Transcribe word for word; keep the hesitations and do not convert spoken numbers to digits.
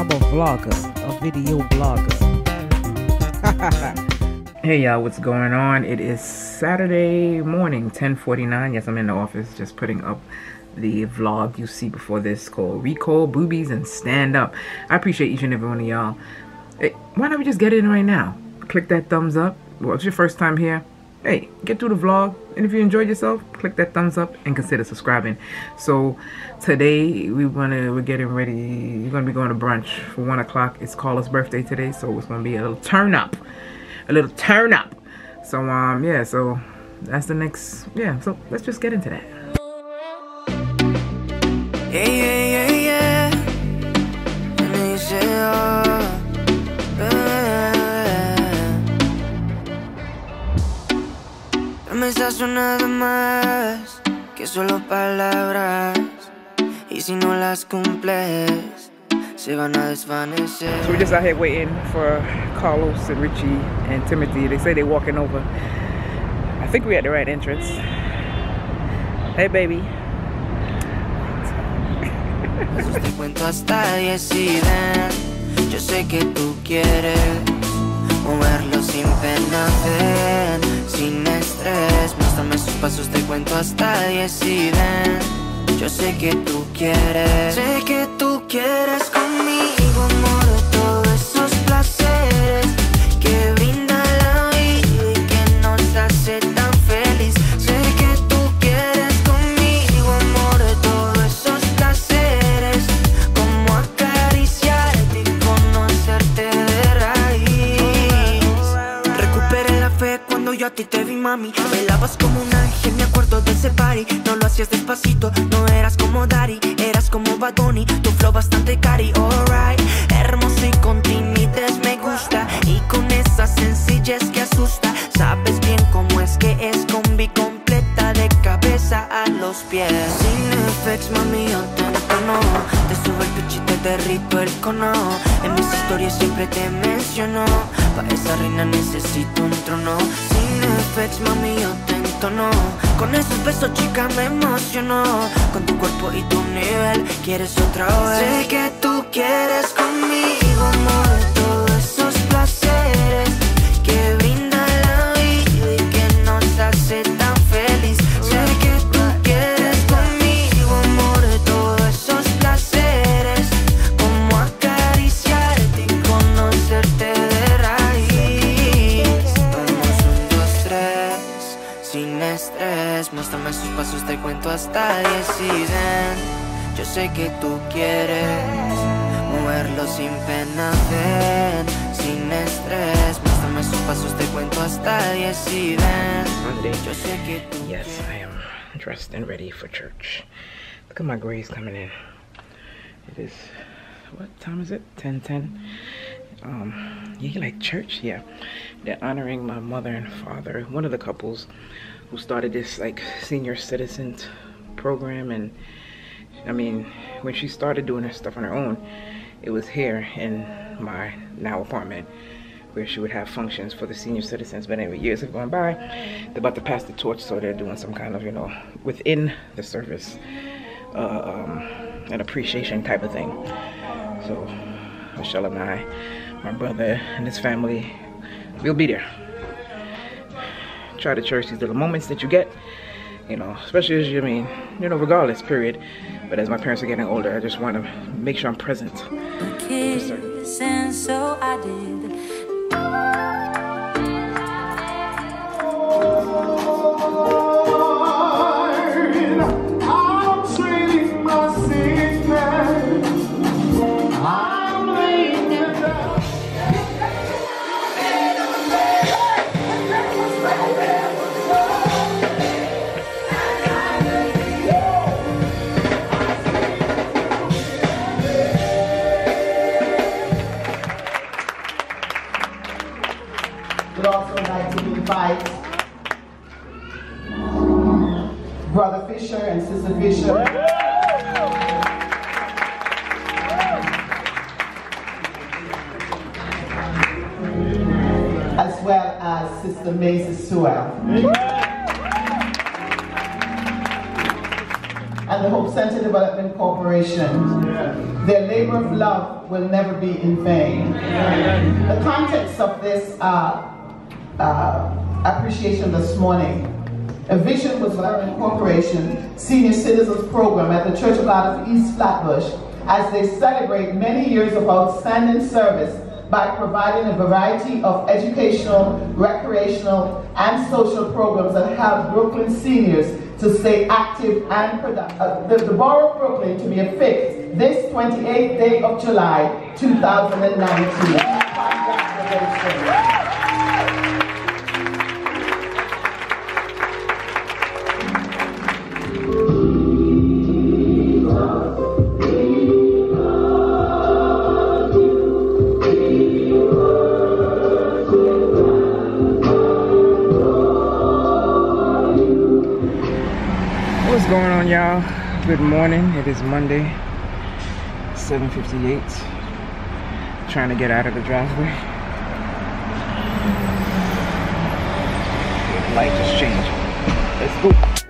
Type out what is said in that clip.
I'm a vlogger, a video blogger. Hey y'all, what's going on? It is Saturday morning, ten forty-nine. Yes, I'm in the office just putting up the vlog you see before this called Recall Boobies and Stand Up. I appreciate each and every one of y'all. Hey, why don't we just get in right now? Click that thumbs up. Well, it's your first time here. Hey, get through the vlog, and if you enjoyed yourself, click that thumbs up and consider subscribing. So today we wanna we're getting ready. We're gonna be going to brunch for one o'clock. It's Carla's birthday today, so it's gonna be a little turn up, a little turn up. So um yeah, so that's the next yeah. So let's just get into that. Yeah, yeah, yeah, yeah. And they say, oh, promesas son nada más que solo palabras, y si no las cumples se van a desvanecer. So we're just out here waiting for Carlos and Richie and Timothy. They say they're walking over. I think we're at the right entrance. Hey baby. Te cuento hasta diez y ven. Yo sé que tú quieres moverlo sin pena, ven, sin estrés. Muéstrame sus pasos, te cuento hasta diez y ven. Yo sé que tú quieres, sé que tú quieres conmigo, amor, todos esos placeres que brinda la vida y que nos hace tan feliz. Sé que tú quieres conmigo, amor, todos esos placeres, como acariciarte y conocerte de raíz. Recuperé la fe cuando yo a ti te vi, mami. Bailabas como un ángel, me acuerdo de ese party. No lo hacías despacito, no eras como Daddy, eras como Bad Bunny, tu flow bastante cari, alright. Hermoso y con timides me gusta, y con esa sencillez que asusta. Sabes bien cómo es que es combi completa de cabeza a los pies. Sin effects, mami, yo te entono, te subo el pitch y te derrito el cono. En mis historias siempre te menciono, pa' esa reina necesito un trono. Sin effects, mami, yo te entono, con esos besos chica me emocionó. Con tu cuerpo y tu nivel, quieres otra vez. Sé que tú quieres conmigo, amor, todos esos placeres que brinda la vida y que nos hace tan feliz. Sé que tú quieres conmigo, amor, todos esos placeres, como acariciarte y conocerte de raíz. Vamos, un, dos, tres, sin estrés. Muéstrame sus pasos, te cuento hasta diez y ven. Yo sé que tú quieres moverlo sin pena, ven, sin estrés. Muéstrame sus pasos, te cuento hasta diez y ven. Yo sé que tú Yes, I am dressed and ready for church. Look at my grays coming in. It is, what time is it? ten ten. Um, you like church? Yeah. They're honoring my mother and father, one of the couples who started this like senior citizens program. And I mean, when she started doing her stuff on her own, it was here in my now apartment where she would have functions for the senior citizens. But anyway, years have gone by. They're about to pass the torch, so they're doing some kind of, you know, within the service, uh, um, an appreciation type of thing. So Michelle and I, my brother and his family, we'll be there. Try to cherish these little moments that you get, you know, especially as you, I mean, you know, regardless, period. But as my parents are getting older, I just want to make sure I'm present. kiss, and so I did. Would also like to invite Brother Fisher and Sister Fisher. As well as Sister Maisie Sewell. And the Hope Center Development Corporation. Their labor of love God will never be in vain. The context of this uh, uh, appreciation this morning, a vision was Lesbian Corporation Senior Citizens Program at the Church of God of East Flatbush as they celebrate many years of outstanding service by providing a variety of educational, recreational, and social programs that help Brooklyn seniors to stay active and productive. Uh, the, the Borough of Brooklyn to be affixed this twenty-eighth day of July, two thousand nineteen. Congratulations. What's going on, y'all? Good morning. It is Monday, seven fifty-eight. Trying to get out of the driveway. The light just changed. Let's go.